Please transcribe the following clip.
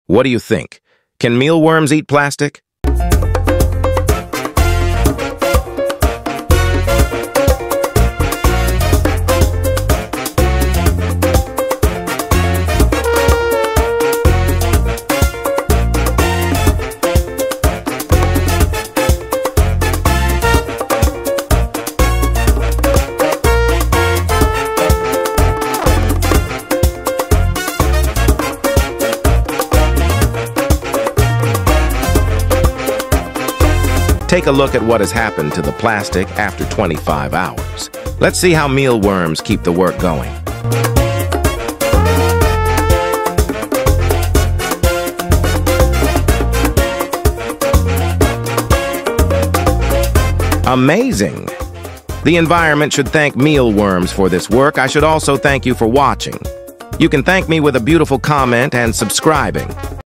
What do you think? Can mealworms eat plastic? Take a look at what has happened to the plastic after 25 hours. Let's see how mealworms keep the work going. Amazing! The environment should thank mealworms for this work. I should also thank you for watching. You can thank me with a beautiful comment and subscribing.